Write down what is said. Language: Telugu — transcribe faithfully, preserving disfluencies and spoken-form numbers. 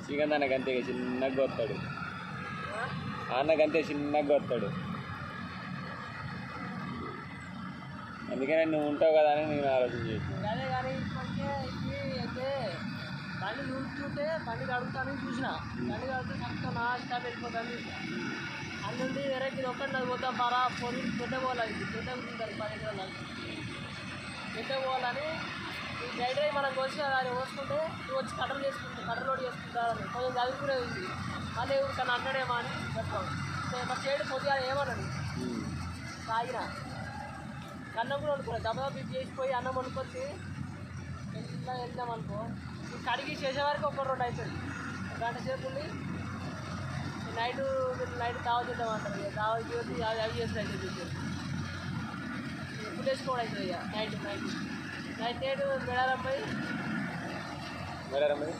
శ్రీకాంత్ అన్నకు అంతే చిన్నగా వస్తాడు, అన్నకు అంతే చిన్నగా వస్తాడు. అందుకనే నువ్వు ఉంటావు కదా అని నేను ఆలోచన చేసిన. అదే కానీ ఇప్పటికే ఇది అయితే బండి చూస్తుంటే బండి కడుగుతానని చూసిన, బండి కడితే చక్కగా నా స్టాప్ వెళ్ళిపోతాను. అందుండి వేరే ఇది ఒక్కటి నాకు పోతాం బాగా పొలి పెద్ద పోవాలి, పెద్ద ఉంటుంది పది ఎకరాలు పెద్ద పోవాలని ఈ డ్రై డ్రై మనం కోసిన దాన్ని కోసుకుంటే నువ్వు వచ్చి కట్టలు చేసుకుంటా కట్టలు లోడ్ చేసుకుంటారని కొంచెం చదువుకునే ఉంది. మళ్ళీ ఎవరికన్నా అంటాడేమో అని చెప్పాను. మా చేయడు కొద్దిగా ఏమన్నాడు తాగిన అన్నం కూడా వండుకోలేదు, దెబ్బ దెబ్బ చేసిపోయి అన్నం వండుకొచ్చి ఇలా వెళ్దాం అనుకో, కడిగి చేసే వరకు ఒక రెండు అవుతుంది. గంట సేపు ఉండి నైట్ నైట్ దావా చేద్దాం అంటారు, ఇక దావా చేసి అవి అవి చేసి అవుతుంది. ఎప్పుడు వేసుకోవడం అవుతుంది ఇక night night night night Medaram పోయి మేడారం పోయి